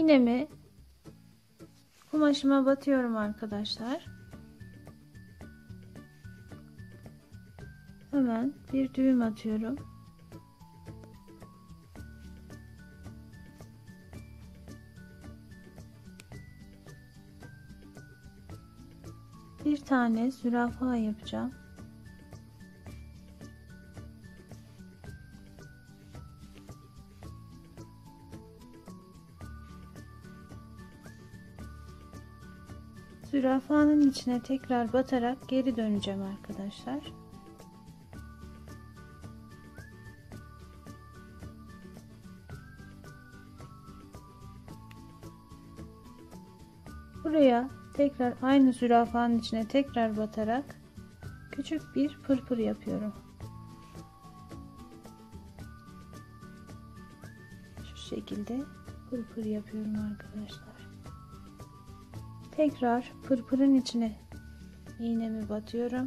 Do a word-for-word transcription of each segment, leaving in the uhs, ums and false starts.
İğnemi kumaşıma batıyorum arkadaşlar. Hemen bir düğüm atıyorum. Bir tane zürafa yapacağım. Zürafanın içine tekrar batarak geri döneceğim arkadaşlar. Buraya tekrar aynı zürafanın içine tekrar batarak küçük bir pırpır yapıyorum. Şu şekilde pırpır yapıyorum arkadaşlar. Tekrar pırpırın içine iğnemi batıyorum.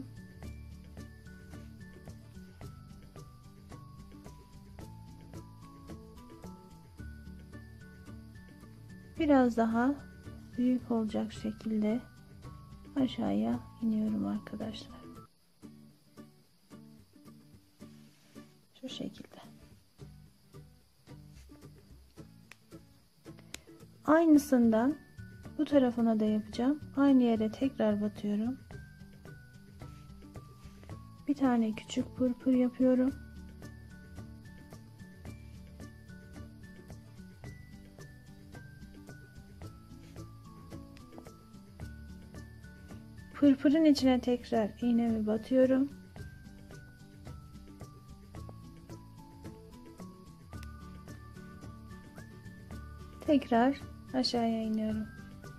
Biraz daha büyük olacak şekilde aşağıya iniyorum arkadaşlar. Şu şekilde. Aynısından bu tarafına da yapacağım. Aynı yere tekrar batıyorum. Bir tane küçük pırpır yapıyorum. Pırpırın içine tekrar iğnemi batıyorum. Tekrar aşağıya iniyorum.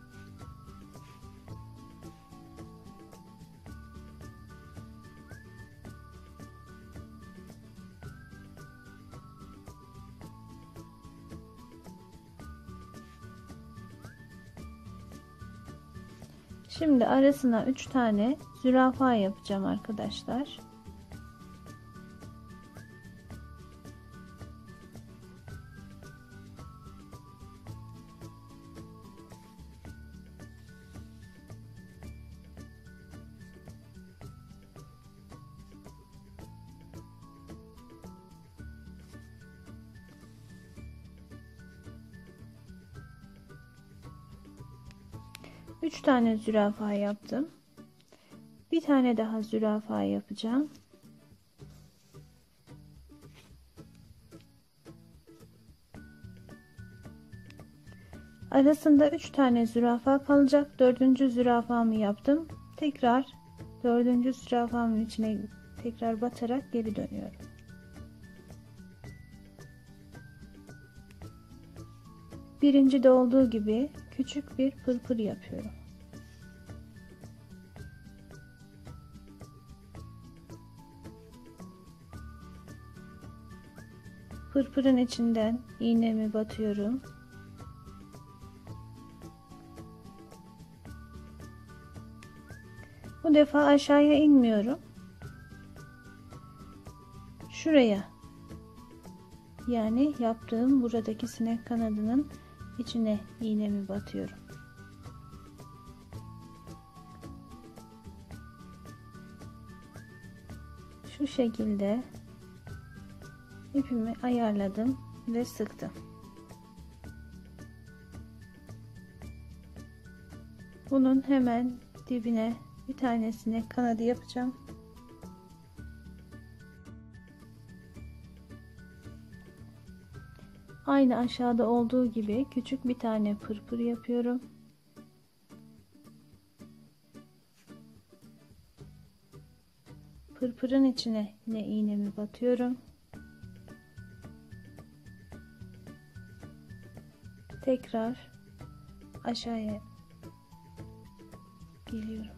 Şimdi arasına üç tane zürafa yapacağım arkadaşlar. üç tane zürafa yaptım. Bir tane daha zürafa yapacağım. Arasında üç tane zürafa kalacak. dördüncü zürafamı yaptım. Tekrar dördüncü zürafamın içine tekrar batarak geri dönüyorum. Birincide olduğu gibi küçük bir pırpır yapıyorum. Pırpırın içinden iğnemi batıyorum. Bu defa aşağıya inmiyorum. Şuraya, yani yaptığım buradaki sinek kanadının içine iğnemi batıyorum. Şu şekilde ipimi ayarladım ve sıktım. Bunun hemen dibine bir tane sinek kanadı yapacağım. Aynı aşağıda olduğu gibi küçük bir tane pırpır yapıyorum. Pırpırın içine yine iğnemi batıyorum. Tekrar aşağıya geliyorum.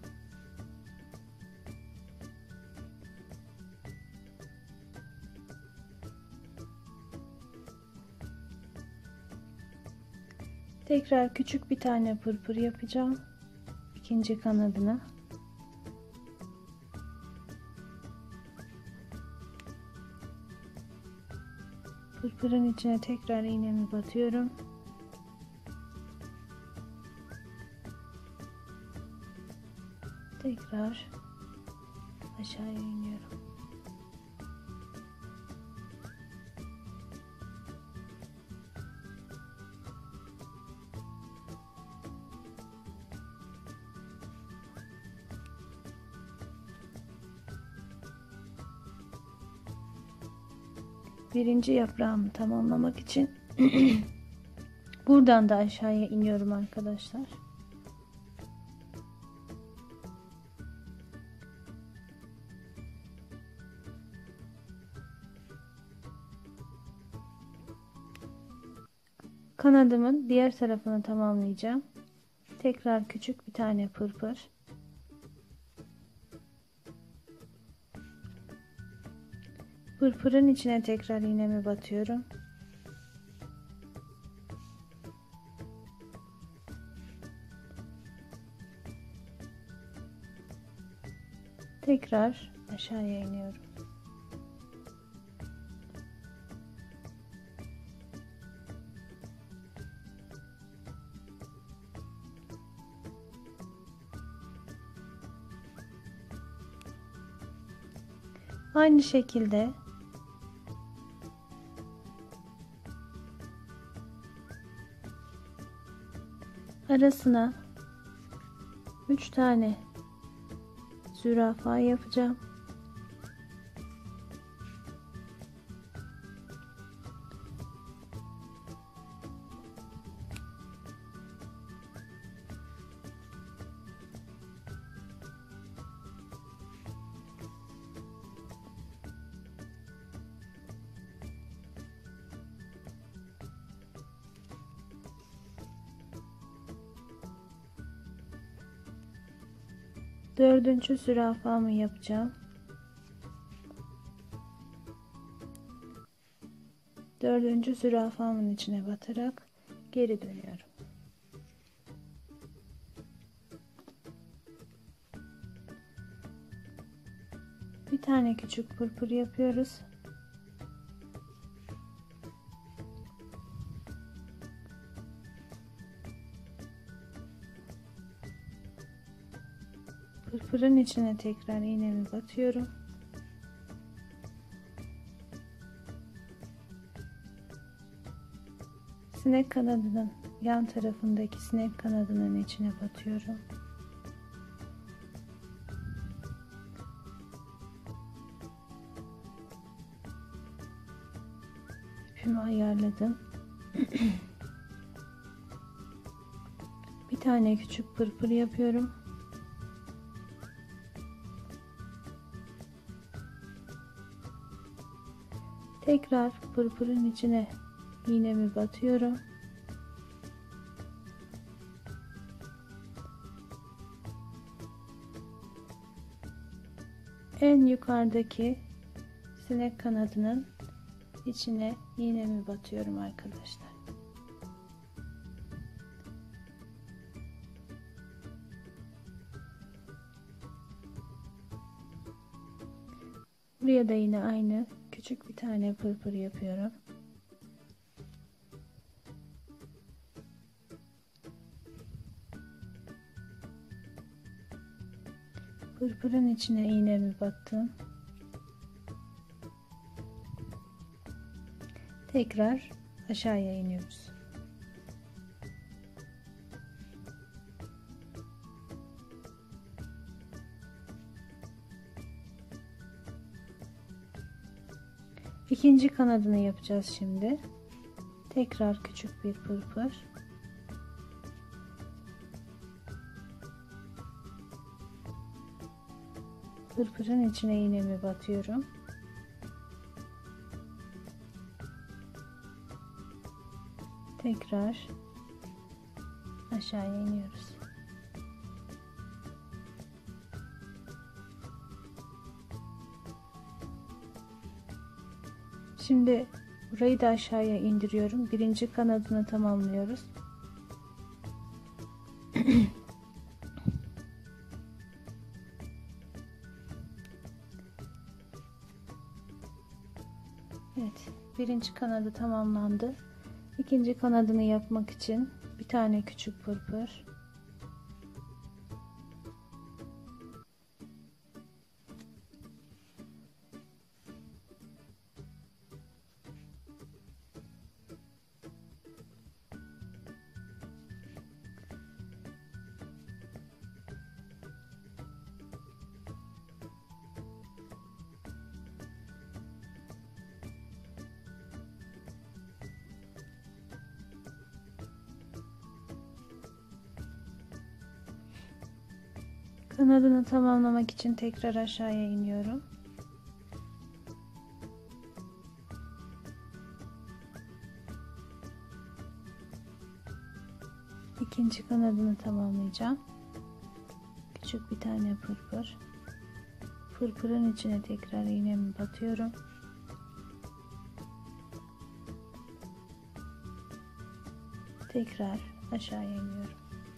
Tekrar küçük bir tane pırpır yapacağım. İkinci kanadına. Pırpırın içine tekrar iğnemi batıyorum. Tekrar aşağıya iniyorum. Birinci yaprağımı tamamlamak için buradan da aşağıya iniyorum arkadaşlar. Kanadımın diğer tarafını tamamlayacağım. Tekrar küçük bir tane pırpır. Pırpırın içine tekrar iğnemi batıyorum. Tekrar aşağıya iniyorum. Aynı şekilde arasına üç tane zürafa yapacağım. Dördüncü zürafamı yapacağım. Dördüncü zürafamın içine batarak geri dönüyorum. Bir tane küçük pırpır yapıyoruz. Pırpırın içine tekrar iğnemi batıyorum. Sinek kanadının yan tarafındaki sinek kanadının içine batıyorum. İpimi ayarladım. Bir tane küçük pırpır yapıyorum. Tekrar pırpırın içine iğnemi batıyorum. En yukarıdaki sinek kanadının içine iğnemi batıyorum arkadaşlar. Buraya da yine aynı küçük bir tane pırpır yapıyorum. Pırpırın içine iğnemi battım. Tekrar aşağıya iniyoruz. İkinci kanadını yapacağız şimdi. Tekrar küçük bir pırpır. Pırpırın içine iğnemi batıyorum. Tekrar aşağıya iniyoruz. Şimdi burayı da aşağıya indiriyorum. Birinci kanadını tamamlıyoruz. Evet, birinci kanadı tamamlandı. İkinci kanadını yapmak için bir tane küçük pırpır, Kanadını tamamlamak için tekrar aşağıya iniyorum. İkinci kanadını tamamlayacağım. Küçük bir tane pırpır. Pırpırın içine tekrar iğnemi batıyorum. Tekrar aşağıya iniyorum.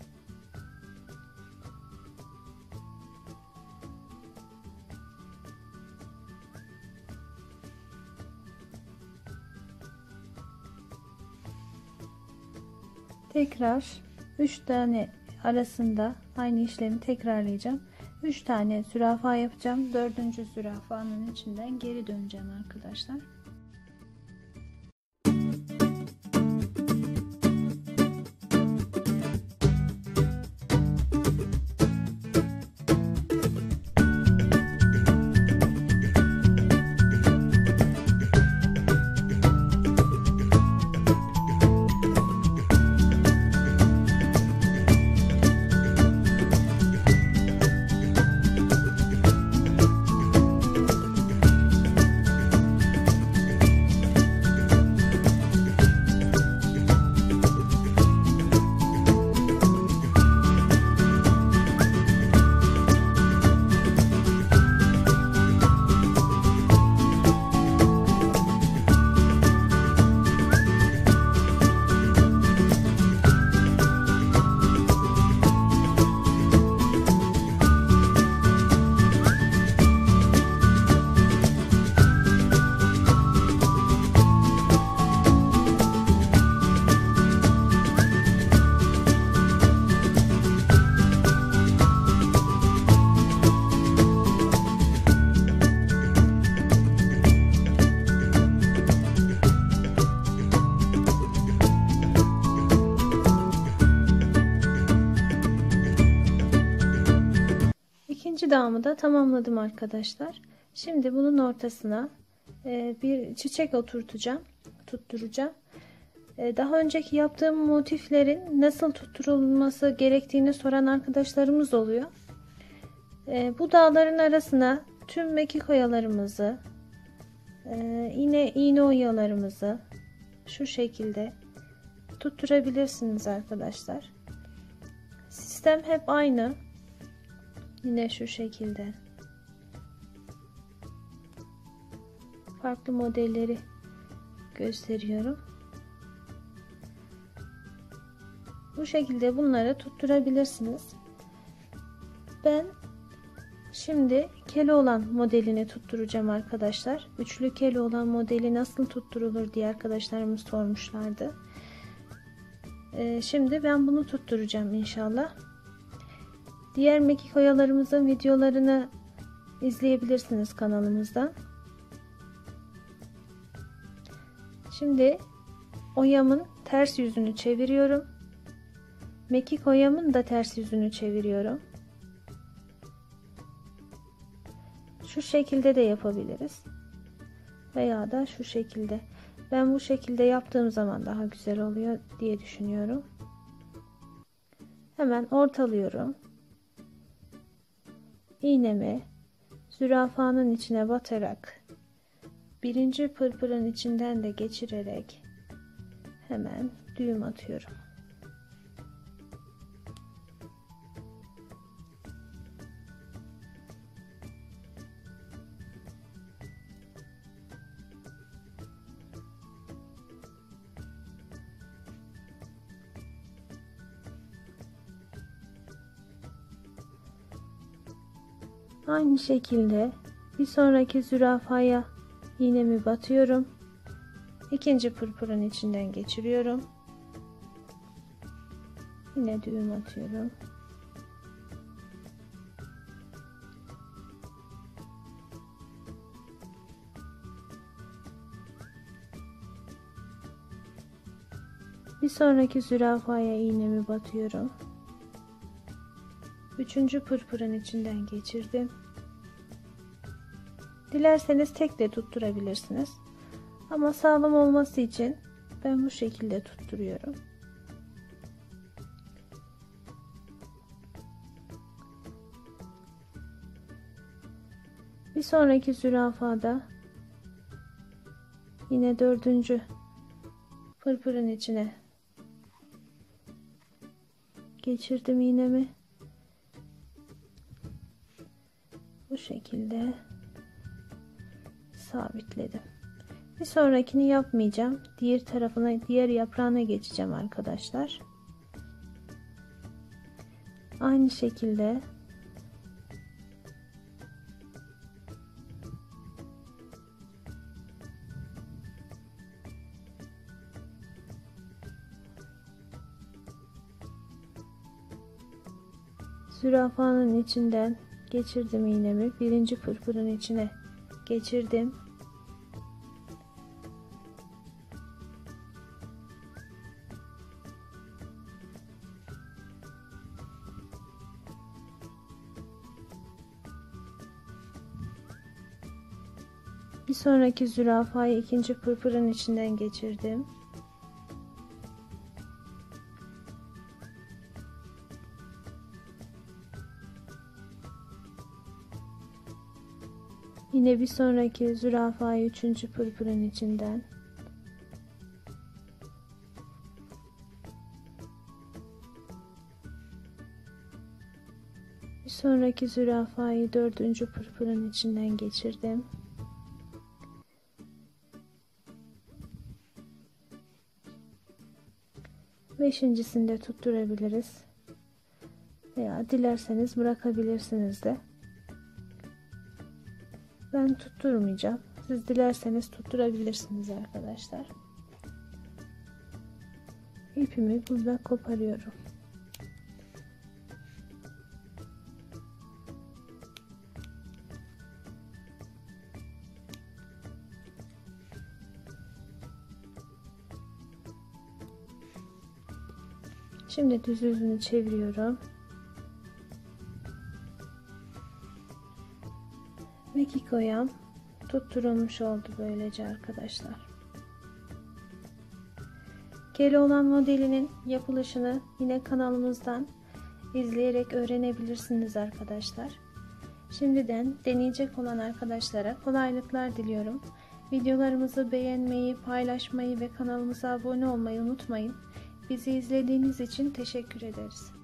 Tekrar üç tane arasında aynı işlemi tekrarlayacağım. üç tane zürafa yapacağım. dördüncü zürafanın içinden geri döneceğim arkadaşlar. İkinci dağımı da tamamladım arkadaşlar. Şimdi bunun ortasına bir çiçek oturtacağım, tutturacağım. Daha önceki yaptığım motiflerin nasıl tutturulması gerektiğini soran arkadaşlarımız oluyor. Bu dağların arasına tüm mekik oyalarımızı, yine iğne oyalarımızı şu şekilde tutturabilirsiniz arkadaşlar. Sistem hep aynı. Yine şu şekilde farklı modelleri gösteriyorum. Bu şekilde bunları tutturabilirsiniz. Ben şimdi Keloğlan modelini tutturacağım arkadaşlar. Üçlü Keloğlan modeli nasıl tutturulur diye arkadaşlarımız sormuşlardı. Ee, şimdi ben bunu tutturacağım inşallah. Diğer mekik oyalarımızın videolarını izleyebilirsiniz kanalımızdan. Şimdi oyamın ters yüzünü çeviriyorum. Mekik oyamın da ters yüzünü çeviriyorum. Şu şekilde de yapabiliriz. Veya da şu şekilde. Ben bu şekilde yaptığım zaman daha güzel oluyor diye düşünüyorum. Hemen ortalıyorum. İğnemi zürafanın içine batarak birinci pırpırın içinden de geçirerek hemen düğüm atıyorum. Aynı şekilde bir sonraki zürafaya iğnemi batıyorum. İkinci pırpırın içinden geçiriyorum. Yine düğüm atıyorum. Bir sonraki zürafaya iğnemi batıyorum. Üçüncü pırpırın içinden geçirdim. Dilerseniz tek de tutturabilirsiniz. Ama sağlam olması için ben bu şekilde tutturuyorum. Bir sonraki zürafada yine dördüncü pırpırın içine geçirdim iğnemi. Bu şekilde sabitledim. Bir sonrakini yapmayacağım. Diğer tarafına, diğer yaprağına geçeceğim arkadaşlar. Aynı şekilde zürafanın içinden geçirdim iğnemi. Birinci pırpırın içine geçirdim. Bir sonraki zürafayı ikinci pırpırın içinden geçirdim. Yine bir sonraki zürafayı üçüncü pırpırın içinden. Bir sonraki zürafayı dördüncü pırpırın içinden geçirdim. Beşincisini de tutturabiliriz. Veya dilerseniz bırakabilirsiniz de. Ben tutturmayacağım. Siz dilerseniz tutturabilirsiniz arkadaşlar. İpimi burada koparıyorum. Şimdi düz yüzünü çeviriyorum. Mekiko'yam tutturulmuş oldu böylece arkadaşlar. Keloğlan modelinin yapılışını yine kanalımızdan izleyerek öğrenebilirsiniz arkadaşlar. Şimdiden deneyecek olan arkadaşlara kolaylıklar diliyorum. Videolarımızı beğenmeyi, paylaşmayı ve kanalımıza abone olmayı unutmayın. Bizi izlediğiniz için teşekkür ederiz.